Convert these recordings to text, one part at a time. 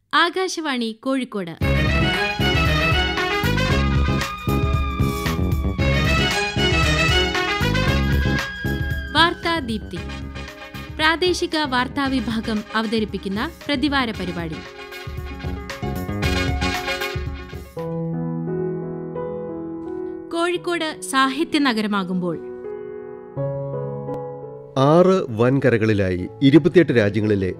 ആകാശവാണി കോഴിക്കോട്. വാർത്താ ദീപ്തി, പ്രാദേശിക വാർത്താ വിഭാഗം അവതരിപ്പിക്കുന്ന പ്രതിവാര പരിപാടി. കോഴിക്കോട് സാഹിത്യ നഗരമാകുമ്പോൾ 6 വൻകരകളിലായി 28 രാജ്യങ്ങളിലെ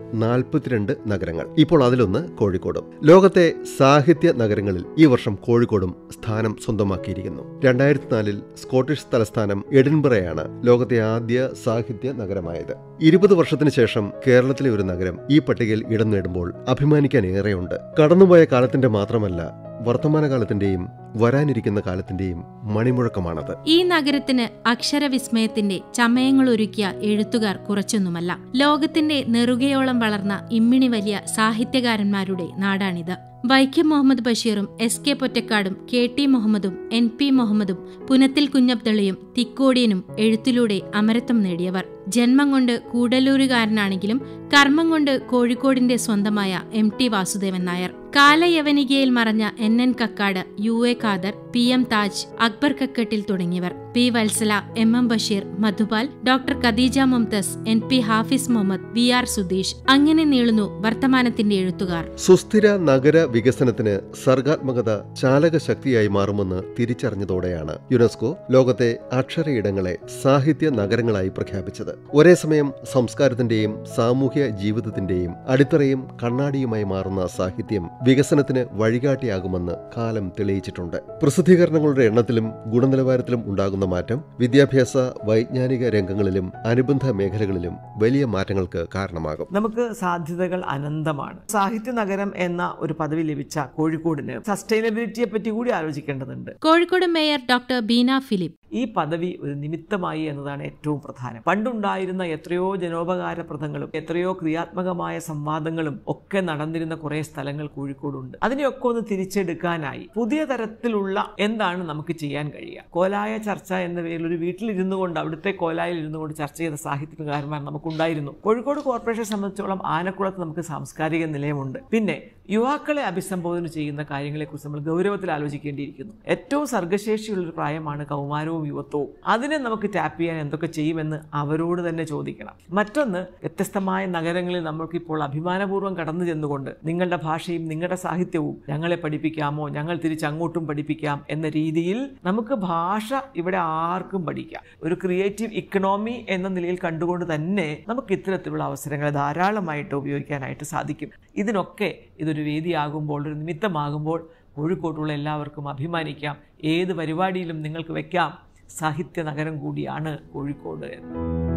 42 നഗരങ്ങൾ. ഇപ്പോൾ അതിലൊന്ന് കോഴിക്കോടും. ലോകത്തെ സാഹിത്യ നഗരങ്ങളിൽ ഈ വർഷം കോഴിക്കോടും സ്ഥാനം സ്വന്തമാക്കിയിരിക്കുന്നു. 2004 സ്കോട്ടിഷ് തലസ്ഥാനം എഡിൻബറയാണ് ലോകത്തെ ആദ്യ സാഹിത്യ നഗരമായത്. 20 വർഷത്തിനു ശേഷം കേരളത്തിലെ ഒരു നഗരം ഈ പട്ടികയിൽ ഇടം നേടുമ്പോൾ അഭിമാനിക്കാൻ ഏറെയുണ്ട്. കടന്നുപോയ കാലത്തിന്റെ മാത്രമല്ല, വർത്തമാനകാലത്തിന്റെയും വരാനിരിക്കുന്ന കാലത്തിന്റെയും മണിമുഴക്കമാണത്. ഈ നഗരത്തിന് അക്ഷരവിസ്മയത്തിന്റെ ചമയങ്ങളൊരുക്കിയ എഴുത്തുകാർ കുറച്ചൊന്നുമല്ല. ലോകത്തിന്റെ നെറുകയോളം വളർന്ന ഇമ്മിണി വലിയ സാഹിത്യകാരന്മാരുടെ നാടാണിത്. വൈക്കം മുഹമ്മദ് ബഷീറും എസ്.കെ. പൊറ്റക്കാടും കെ.ടി. മുഹമ്മദും എൻ.പി. മുഹമ്മദും പുനത്തിൽ കുഞ്ഞബ്ദുള്ളയും തിക്കോടിയനും എഴുത്തിലൂടെ അമരത്വം നേടിയവർ. ജന്മം കൊണ്ട് കൂടലൂരുകാരനാണെങ്കിലും കർമ്മം കൊണ്ട് കോഴിക്കോടിന്റെ സ്വന്തമായ എം.ടി. വാസുദേവൻ നായർ. കാലയവനികയിൽ മറഞ്ഞ N N. Kakkad, U A. Khader, P M. Taj, Akbar Kakkattil തുടങ്ങിയവർ. P. Valsala, M M. Basheer, Madhupal, doctor Khadeeja Mumtas, N P. Hafis Muhammad, V R. Sudheesh, അങ്ങനെ നീളുന്നു വർത്തമാനത്തിന്റെ എഴുത്തുകാർ. സുസ്ഥിര നഗര വികസനത്തിന് സർഗാത്മകത ചാലകശക്തിയായി മാറുമെന്ന് തിരിച്ചറിഞ്ഞതോടെയാണ് യുനെസ്കോ ലോകത്തെ അക്ഷരയിടങ്ങളെ സാഹിത്യ നഗരങ്ങളായി പ്രഖ്യാപിച്ചത്. ഒരേ സമയം സംസ്കാരത്തിന്റെയും സാമൂഹ്യ ജീവിതത്തിന്റെയും അടിത്തറയും കണ്ണാടിയുമായി മാറുന്ന സാഹിത്യം വികസനത്തിന് വഴികാട്ടിയാകുമെന്ന് കാലം തെളിയിച്ചിട്ടുണ്ട്. പ്രസിദ്ധീകരണങ്ങളുടെ എണ്ണത്തിലും ഗുണനിലവാരത്തിലും ഉണ്ടാകുന്ന മാറ്റം വിദ്യാഭ്യാസ വൈജ്ഞാനിക രംഗങ്ങളിലും അനുബന്ധ മേഖലകളിലും വലിയ മാറ്റങ്ങൾക്ക് കാരണമാകും. നമുക്ക് സാധ്യതകൾ അനന്തമാണ്. സാഹിത്യ നഗരം എന്ന ഒരു പദവി ലഭിച്ച കോഴിക്കോടിന് സസ്റ്റൈനബിലിറ്റിയെ പറ്റി കൂടി ആലോചിക്കേണ്ടതുണ്ട്. Kozhikode mayor doctor Beena Philip. ഈ പദവി ഒരു നിമിത്തമായി എന്നതാണ് ഏറ്റവും പ്രധാനം. പണ്ടുണ്ടായിരുന്ന എത്രയോ ജനോപകാരപ്രദങ്ങളും എത്രയോ ക്രിയാത്മകമായ സംവാദങ്ങളും ഒക്കെ നടന്നിരുന്ന കുറെ സ്ഥലങ്ങൾ കോഴിക്കോടുണ്ട്. അതിനെയൊക്കെ ഒന്ന് തിരിച്ചെടുക്കാനായി പുതിയ തരത്തിലുള്ള എന്താണ് നമുക്ക് ചെയ്യാൻ കഴിയുക. കോലായ ചർച്ച എന്ന പേരിൽ ഒരു വീട്ടിലിരുന്നു കൊണ്ട് അവിടുത്തെ കോലായിൽ ഇരുന്നു കൊണ്ട് ചർച്ച ചെയ്ത സാഹിത്യകാരന്മാർ നമുക്കുണ്ടായിരുന്നു. കോഴിക്കോട് കോർപ്പറേഷനെ സംബന്ധിച്ചോളം ആനക്കുളത്ത് നമുക്ക് സാംസ്കാരിക നിലയമുണ്ട്. പിന്നെ യുവാക്കളെ അഭിസംബോധന ചെയ്യുന്ന കാര്യങ്ങളെക്കുറിച്ച് നമ്മൾ ഗൗരവത്തിൽ ആലോചിക്കേണ്ടിയിരിക്കുന്നു. ഏറ്റവും സർഗശേഷിയുള്ളൊരു പ്രായമാണ് കൗമാരവും യുവത്വവും. അതിനെ നമുക്ക് ടാപ്പ് ചെയ്യാൻ എന്തൊക്കെ ചെയ്യുമെന്ന് അവരോട് തന്നെ ചോദിക്കണം. മറ്റൊന്ന്, വ്യത്യസ്തമായ നഗരങ്ങളിൽ നമ്മൾക്കിപ്പോൾ അഭിമാനപൂർവ്വം കടന്നു ചെന്നുകൊണ്ട് നിങ്ങളുടെ ഭാഷയും നിങ്ങളുടെ സാഹിത്യവും ഞങ്ങളെ പഠിപ്പിക്കാമോ, ഞങ്ങൾ തിരിച്ചങ്ങോട്ടും പഠിപ്പിക്കാം എന്ന രീതിയിൽ നമുക്ക് ഭാഷ ഇവിടെ ആർക്കും പഠിക്കാം. ഒരു ക്രിയേറ്റീവ് ഇക്കണോമി എന്ന നിലയിൽ കണ്ടുകൊണ്ട് തന്നെ നമുക്ക് ഇത്തരത്തിലുള്ള അവസരങ്ങൾ ധാരാളമായിട്ട് ഉപയോഗിക്കാനായിട്ട് സാധിക്കും. ഇതിനൊക്കെ ഇതൊരു വേദിയാകുമ്പോൾ, ഒരു നിമിത്തമാകുമ്പോൾ കോഴിക്കോട്ടുള്ള എല്ലാവർക്കും അഭിമാനിക്കാം. ഏത് പരിപാടിയിലും നിങ്ങൾക്ക് വെക്കാം, സാഹിത്യ നഗരം കൂടിയാണ് കോഴിക്കോട് എന്ന്.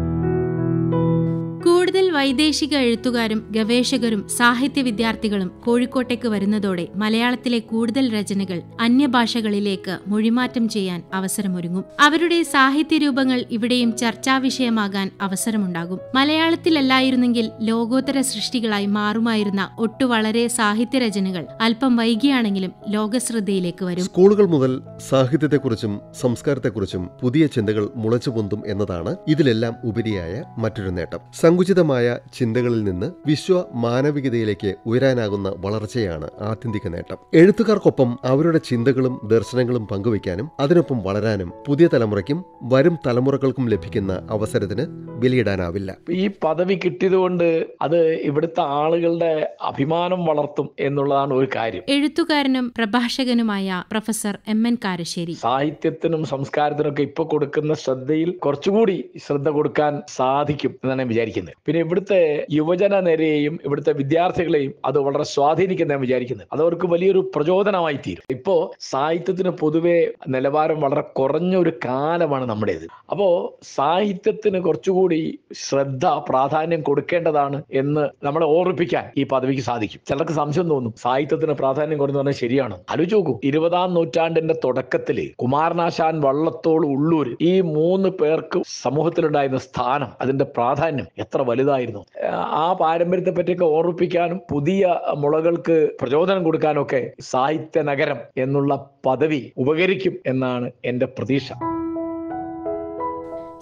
കൂടുതൽ വൈദേശിക എഴുത്തുകാരും ഗവേഷകരും സാഹിത്യ വിദ്യാർത്ഥികളും കോഴിക്കോട്ടേക്ക് വരുന്നതോടെ മലയാളത്തിലെ കൂടുതൽ രചനകൾ അന്യഭാഷകളിലേക്ക് മൊഴിമാറ്റം ചെയ്യാൻ അവസരമൊരുങ്ങും. അവരുടെ സാഹിത്യ രൂപങ്ങൾ ഇവിടെയും ചർച്ചാവിഷയമാകാൻ അവസരമുണ്ടാകും. മലയാളത്തിലല്ലായിരുന്നെങ്കിൽ ലോകോത്തര സൃഷ്ടികളായി മാറുമായിരുന്ന ഒട്ടു വളരെ സാഹിത്യ രചനകൾ അല്പം വൈകിയാണെങ്കിലും ലോകശ്രദ്ധയിലേക്ക് വരും. സ്കൂളുകൾ മുതൽ സാഹിത്യത്തെക്കുറിച്ചും സംസ്കാരത്തെക്കുറിച്ചും പുതിയ ചിന്തകൾ മുളച്ചുപൊന്തും എന്നതാണ് ഇതിലെല്ലാം ഉപരിയായ മറ്റൊരു നേട്ടം. സങ്കുചിതമായ ചിന്തകളിൽ നിന്ന് വിശ്വ മാനവികതയിലേക്ക് ഉയരാനാകുന്ന വളർച്ചയാണ് ആത്യന്തിക നേട്ടം. എഴുത്തുകാർക്കൊപ്പം അവരുടെ ചിന്തകളും ദർശനങ്ങളും പങ്കുവയ്ക്കാനും അതിനൊപ്പം വളരാനും പുതിയ തലമുറയ്ക്കും വരും തലമുറകൾക്കും ലഭിക്കുന്ന അവസരത്തിന് വിലയിടാനാവില്ല. ഈ പദവി കിട്ടിയതുകൊണ്ട് അത് ഇവിടുത്തെ ആളുകളുടെ അഭിമാനം വളർത്തും എന്നുള്ളതാണ് ഒരു കാര്യം. എഴുത്തുകാരനും പ്രഭാഷകനുമായ പ്രൊഫസർ എം.എൻ. കാരശ്ശേരി. സാഹിത്യത്തിനും സംസ്കാരത്തിനും ഒക്കെ ഇപ്പൊ കൊടുക്കുന്ന ശ്രദ്ധയിൽ കുറച്ചുകൂടി ശ്രദ്ധ കൊടുക്കാൻ സാധിക്കും എന്നാണ് ഞാൻ വിചാരിക്കുന്നത്. പിന്നെ ഇവിടുത്തെ യുവജന നിരയെയും ഇവിടുത്തെ വിദ്യാർത്ഥികളെയും അത് വളരെ സ്വാധീനിക്കുന്ന വിചാരിക്കുന്നത്. അതവർക്ക് വലിയൊരു പ്രചോദനമായി തീരും. ഇപ്പോ സാഹിത്യത്തിന് പൊതുവെ നിലവാരം വളരെ കുറഞ്ഞ ഒരു കാലമാണ് നമ്മുടേത്. അപ്പോ സാഹിത്യത്തിന് കുറച്ചുകൂടി ശ്രദ്ധ പ്രാധാന്യം കൊടുക്കേണ്ടതാണ് എന്ന് നമ്മളെ ഓർമ്മിപ്പിക്കാൻ ഈ പദവിക്ക് സാധിക്കും. ചിലർക്ക് സംശയം തോന്നും, സാഹിത്യത്തിന് പ്രാധാന്യം കുറഞ്ഞു പറഞ്ഞാൽ ശരിയാണ്. ആലോചിച്ച് നോക്കൂ, 20-ാം നൂറ്റാണ്ടിന്റെ തുടക്കത്തില് കുമാരനാശാൻ, വള്ളത്തോൾ, ഉള്ളൂർ, ഈ 3 പേർക്ക് സമൂഹത്തിലുണ്ടായിരുന്ന സ്ഥാനം, അതിന്റെ പ്രാധാന്യം എത്ര വലുതായിരുന്നു. ആ പാരമ്പര്യത്തെ പറ്റിയൊക്കെ ഓർമ്മിപ്പിക്കാനും പുതിയ മുളകൾക്ക് പ്രചോദനം കൊടുക്കാനും ഒക്കെ സാഹിത്യ നഗരം എന്നുള്ള പദവി ഉപകരിക്കും എന്നാണ് എന്റെ പ്രതീക്ഷ.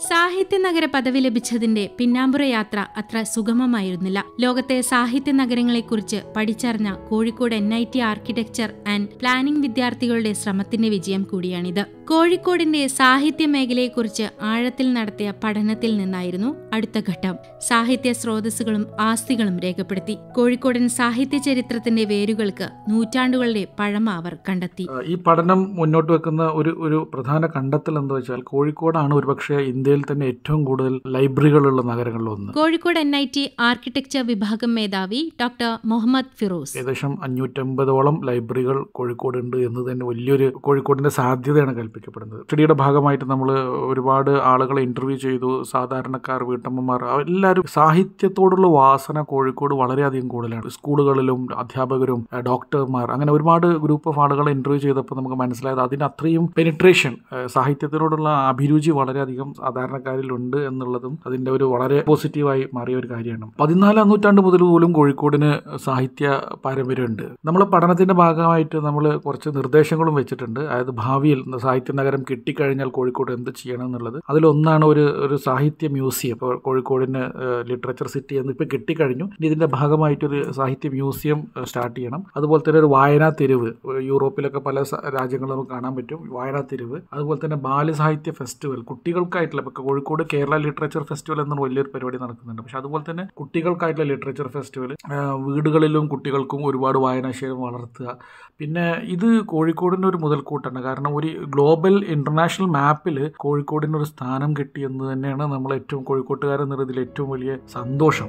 സാഹിത്യനഗര പദവി ലഭിച്ചതിന്റെ പിന്നാമ്പുറ യാത്ര അത്ര സുഗമമായിരുന്നില്ല. ലോകത്തെ സാഹിത്യ നഗരങ്ങളെക്കുറിച്ച് പഠിച്ചറിഞ്ഞ Kozhikode NIT architecture and planning വിദ്യാർത്ഥികളുടെ ശ്രമത്തിന്റെ വിജയം കൂടിയാണിത്. കോഴിക്കോടിന്റെ സാഹിത്യ മേഖലയെക്കുറിച്ച് ആഴത്തിൽ നടത്തിയ പഠനത്തിൽ നിന്നായിരുന്നു അടുത്ത ഘട്ടം സാഹിത്യ സ്രോതസ്സുകളും ആസ്തികളും രേഖപ്പെടുത്തി. കോഴിക്കോടൻ സാഹിത്യ ചരിത്രത്തിന്റെ വേരുകൾക്ക് നൂറ്റാണ്ടുകളുടെ പഴമ അവർ കണ്ടെത്തി. ഈ പഠനം മുന്നോട്ട് വെക്കുന്ന ഒരു പ്രധാന കണ്ടെത്തൽ എന്താ വെച്ചാൽ, കോഴിക്കോടാണ് ഒരുപക്ഷെ ഇന്ത്യയിൽ തന്നെ ഏറ്റവും കൂടുതൽ ലൈബ്രറികളുള്ള നഗരങ്ങളിലൊന്ന്. കോഴിക്കോട് NIT ആർക്കിടെക്ചർ വിഭാഗം മേധാവി ഡോക്ടർ മുഹമ്മദ് ഫിറോസ് ഏകദേശം 550ഓളം ലൈബ്രറികൾ കോഴിക്കോടുണ്ട് എന്ന് തന്നെ വലിയൊരു കോഴിക്കോടിന്റെ സാധ്യതയാണ് കൽപ്പിക്കപ്പെടുന്നത്. സ്റ്റഡിയുടെ ഭാഗമായിട്ട് നമ്മൾ ഒരുപാട് ആളുകളെ ഇന്റർവ്യൂ ചെയ്തു. സാധാരണക്കാർ, വീട്ടമ്മമാർ, എല്ലാവരും സാഹിത്യത്തോടുള്ള വാസന കോഴിക്കോട് വളരെയധികം കൂടുതലാണ്. സ്കൂളുകളിലും അധ്യാപകരും ഡോക്ടർമാർ അങ്ങനെ ഒരുപാട് ഗ്രൂപ്പ് ഓഫ് ആളുകളെ ഇന്റർവ്യൂ ചെയ്തപ്പോൾ നമുക്ക് മനസ്സിലായത് അതിന് അത്രയും പെനിട്രേഷൻ, സാഹിത്യത്തിനോടുള്ള അഭിരുചി വളരെയധികം സാധാരണക്കാരിലുണ്ട് എന്നുള്ളതും അതിന്റെ ഒരു വളരെ പോസിറ്റീവായി മാറിയ ഒരു കാര്യമാണ്. 14ാം നൂറ്റാണ്ട് മുതൽ പോലും കോഴിക്കോടിന് സാഹിത്യ പാരമ്പര്യമുണ്ട്. നമ്മളെ പഠനത്തിന്റെ ഭാഗമായിട്ട് നമ്മൾ കുറച്ച് നിർദ്ദേശങ്ങളും വെച്ചിട്ടുണ്ട്. അതായത് ഭാവിയിൽ സാഹിത്യ നഗരം കിട്ടിക്കഴിഞ്ഞാൽ കോഴിക്കോട് എന്ത് ചെയ്യണം എന്നുള്ളത്. അതിലൊന്നാണ് ഒരു സാഹിത്യ മ്യൂസിയം. ഇപ്പോൾ കോഴിക്കോടിന് ലിറ്ററേച്ചർ സിറ്റി എന്ന് ഇപ്പോൾ കിട്ടിക്കഴിഞ്ഞു. ഇതിന്റെ ഭാഗമായിട്ടൊരു സാഹിത്യ മ്യൂസിയം സ്റ്റാർട്ട് ചെയ്യണം. അതുപോലെ തന്നെ ഒരു വായനാ തെരുവ്, യൂറോപ്പിലൊക്കെ പല രാജ്യങ്ങളും നമുക്ക് കാണാൻ പറ്റും വായനാ തെരുവ്. അതുപോലെ തന്നെ ബാലസാഹിത്യ ഫെസ്റ്റിവൽ, കുട്ടികൾക്കായിട്ടുള്ള ഇപ്പോൾ കോഴിക്കോട് കേരള ലിറ്ററേച്ചർ ഫെസ്റ്റിവൽ എന്നൊരു വലിയൊരു പരിപാടി നടക്കുന്നുണ്ട്. പക്ഷെ അതുപോലെ തന്നെ കുട്ടികൾക്കായിട്ടുള്ള ലിറ്ററേച്ചർ ഫെസ്റ്റിവൽ, വീടുകളിലും കുട്ടികൾക്കും ഒരുപാട് വായനാശീലം വളർത്തുക. പിന്നെ ഇത് കോഴിക്കോടിൻ്റെ ഒരു മുതൽക്കൂട്ടാണ്. കാരണം ഒരു ഗ്ലോബൽ ഇന്റർനാഷണൽ മാപ്പിൽ കോഴിക്കോടിനൊരു സ്ഥാനം കിട്ടിയെന്ന് തന്നെയാണ് നമ്മൾ ഏറ്റവും കോഴിക്കോട്ടുകാരെന്നതിൽ ഏറ്റവും വലിയ സന്തോഷം.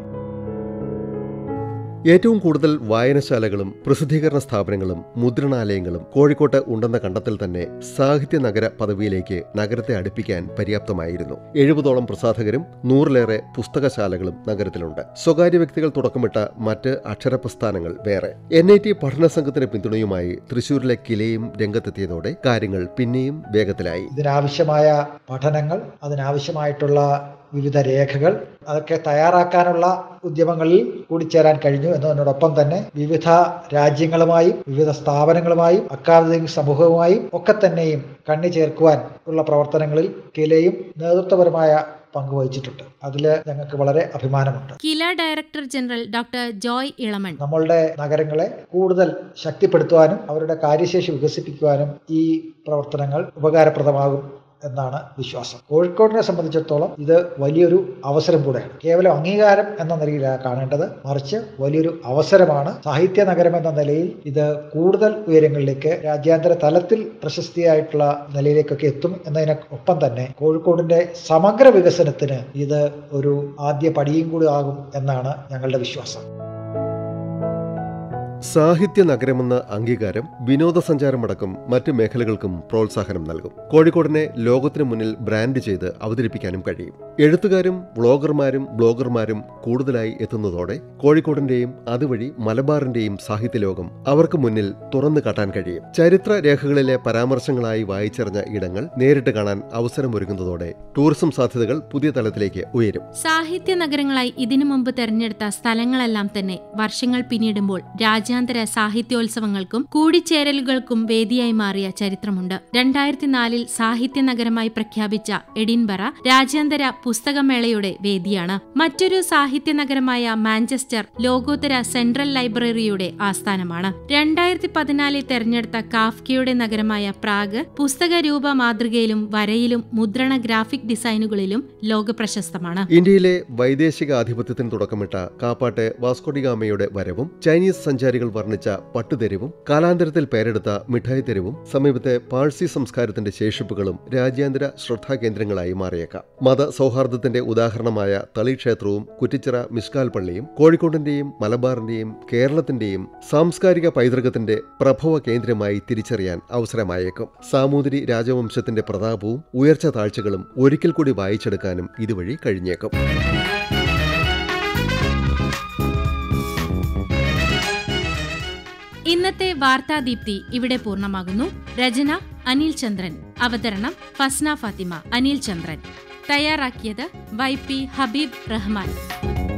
ഏറ്റവും കൂടുതൽ വായനശാലകളും പ്രസിദ്ധീകരണ സ്ഥാപനങ്ങളും മുദ്രണാലയങ്ങളും കോഴിക്കോട്ട് ഉണ്ടെന്ന കണ്ടെത്തൽ തന്നെ സാഹിത്യ നഗര പദവിയിലേക്ക് നഗരത്തെ അടുപ്പിക്കാൻ പര്യാപ്തമായിരുന്നു. 70ഓളം പ്രസാധകരും 100ലേറെ പുസ്തകശാലകളും നഗരത്തിലുണ്ട്. സ്വകാര്യ വ്യക്തികൾ തുടക്കമിട്ട മറ്റ് അക്ഷരപ്രസ്ഥാനങ്ങൾ വേറെ. NIT പഠന സംഘത്തിന്റെ പിന്തുണയുമായി തൃശൂരിലെ കിലയും രംഗത്തെത്തിയതോടെ കാര്യങ്ങൾ പിന്നെയും വേഗത്തിലായി. ഇതിനാവശ്യമായ പഠനങ്ങൾ, അതിനാവശ്യമായിട്ടുള്ള വിവിധ രേഖകൾ അതൊക്കെ തയ്യാറാക്കാനുള്ള ഉദ്യമങ്ങളിൽ കൂടിച്ചേരാൻ കഴിഞ്ഞു എന്നതിനോടൊപ്പം തന്നെ വിവിധ രാജ്യങ്ങളുമായും വിവിധ സ്ഥാപനങ്ങളുമായും അക്കാദമിക് സമൂഹവുമായും ഒക്കെ തന്നെയും കണ്ണി ചേർക്കുവാൻ ഉള്ള പ്രവർത്തനങ്ങളിൽ കിലയും നേതൃത്വപരമായ പങ്കുവഹിച്ചിട്ടുണ്ട്. അതിൽ ഞങ്ങൾക്ക് വളരെ അഭിമാനമുണ്ട്. KILA director general doctor Joy Elamon നമ്മളുടെ നഗരങ്ങളെ കൂടുതൽ ശക്തിപ്പെടുത്തുവാനും അവരുടെ കാര്യശേഷി വികസിപ്പിക്കുവാനും ഈ പ്രവർത്തനങ്ങൾ ഉപകാരപ്രദമാകും എന്നാണ് വിശ്വാസം. കോഴിക്കോടിനെ സംബന്ധിച്ചിടത്തോളം ഇത് വലിയൊരു അവസരം കൂടെയാണ്. കേവലം അംഗീകാരം എന്ന നിലയിലാണ് കാണേണ്ടത്, മറിച്ച് വലിയൊരു അവസരമാണ്. സാഹിത്യ നഗരം എന്ന നിലയിൽ ഇത് കൂടുതൽ ഉയരങ്ങളിലേക്ക്, രാജ്യാന്തര തലത്തിൽ പ്രശസ്തിയായിട്ടുള്ള നിലയിലേക്കൊക്കെ എത്തും എന്നതിനൊപ്പം തന്നെ കോഴിക്കോടിന്റെ സമഗ്ര വികസനത്തിന് ഇത് ഒരു ആദ്യ പടിയും കൂടി ആകും എന്നാണ് ഞങ്ങളുടെ വിശ്വാസം. സാഹിത്യ നഗരമെന്ന അംഗീകാരം വിനോദസഞ്ചാരമടക്കം മറ്റ് മേഖലകൾക്കും പ്രോത്സാഹനം നൽകും. കോഴിക്കോടിനെ ലോകത്തിനു മുന്നിൽ ബ്രാൻഡ് ചെയ്ത് അവതരിപ്പിക്കാനും കഴിയും. എഴുത്തുകാരും വ്ളോഗർമാരും ബ്ലോഗർമാരും കൂടുതലായി എത്തുന്നതോടെ കോഴിക്കോടിന്റെയും അതുവഴി മലബാറിന്റെയും സാഹിത്യലോകം അവർക്ക് മുന്നിൽ തുറന്നു കാട്ടാൻ കഴിയും. ചരിത്ര രേഖകളിലെ പരാമർശങ്ങളായി വായിച്ചറിഞ്ഞ ഇടങ്ങൾ നേരിട്ട് കാണാൻ അവസരമൊരുങ്ങുന്നതോടെ ടൂറിസം സാധ്യതകൾ പുതിയ തലത്തിലേക്ക് ഉയരും. സാഹിത്യ നഗരങ്ങളായി ഇതിനു മുമ്പ് തെരഞ്ഞെടുത്ത സ്ഥലങ്ങളെല്ലാം തന്നെ വർഷങ്ങൾ പിന്നിടുമ്പോൾ രാജ്യാന്തര സാഹിത്യോത്സവങ്ങൾക്കും കൂടിച്ചേരലുകൾക്കും വേദിയായി മാറിയ ചരിത്രമുണ്ട്. 2004 സാഹിത്യ നഗരമായി പ്രഖ്യാപിച്ച എഡിൻബറ രാജ്യാന്തര പുസ്തകമേളയുടെ വേദിയാണ്. മറ്റൊരു സാഹിത്യ നഗരമായ മാഞ്ചസ്റ്റർ ലോകോത്തര സെൻട്രൽ ലൈബ്രറിയുടെ ആസ്ഥാനമാണ്. 2014 തെരഞ്ഞെടുത്ത കാഫ്കയുടെ നഗരമായ പ്രാഗ് പുസ്തകരൂപ മാതൃകയിലും വരയിലും മുദ്രണ ഗ്രാഫിക് ഡിസൈനുകളിലും ലോകപ്രശസ്തമാണ്. ഇന്ത്യയിലെ വൈദേശിക ആധിപത്യത്തിന് തുടക്കമിട്ട കാപ്പാട്ടെ വാസ്കോഡിഗാമയുടെ വരവും ചൈനീസ് സഞ്ചാരികൾ വർണ്ണിച്ച പട്ടുതെരുവും കാലാന്തരത്തിൽ പേരെടുത്ത മിഠായി തെരുവും സമീപത്തെ പാഴ്സി സംസ്കാരത്തിന്റെ ശേഷിപ്പുകളും രാജ്യാന്തര ശ്രദ്ധാകേന്ദ്രങ്ങളായി മാറിയേക്കാം. മത സൗഹാർദ്ദത്തിന്റെ ഉദാഹരണമായ തളി ക്ഷേത്രവും കുറ്റിച്ചിറ മിഷ്കാൽ പള്ളിയും കോഴിക്കോടിന്റെയും മലബാറിന്റെയും കേരളത്തിന്റെയും സാംസ്കാരിക പൈതൃകത്തിന്റെ പ്രഭവ കേന്ദ്രമായി തിരിച്ചറിയാൻ അവസരമായേക്കും. സാമൂതിരി രാജവംശത്തിന്റെ പ്രതാപവും ഉയർച്ച താഴ്ചകളും ഒരിക്കൽ കൂടി വായിച്ചെടുക്കാനും ഇതുവഴി കഴിഞ്ഞേക്കും. ഇന്നത്തെ വാർത്താ ദീപ്തി ഇവിടെ പൂർണ്ണമാകുന്നു. രചന അനിൽ ചന്ദ്രൻ, അവതരണം ഫസ്ന ഫാത്തിമ. അനിൽ ചന്ദ്രൻ തയ്യാറാക്കിയത് YP ഹബീബ് റഹ്മാൻ.